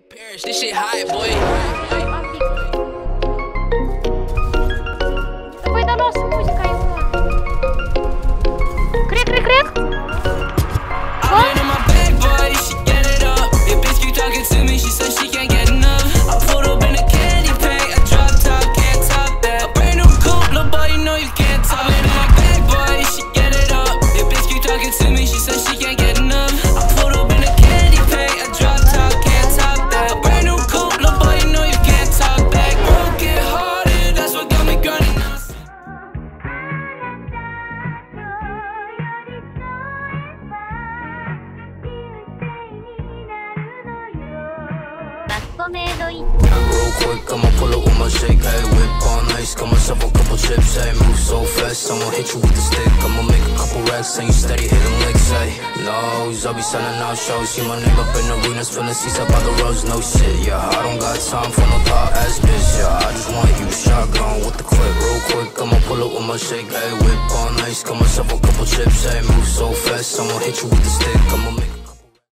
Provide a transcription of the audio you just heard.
Perish, this shit high, boy. Давай до нас музыка его. Крик, крик, крик. Real quick, I'ma pull up with my shake, hey, whip on ice, got myself a couple chips, hey, move so fast, I'ma hit you with the stick, I'ma make a couple racks, and you steady hitting licks, hey, nose, I'll be selling out shows, see my name up in arenas, filling seats up by the roads, no shit, yeah, I don't got time for no thought ass bitch, yeah, I just want you shotgun with the clip, real quick, I'ma pull up with my shake, hey, whip on ice, got myself a couple chips, hey, move so fast, I'ma hit you with the stick, I'ma make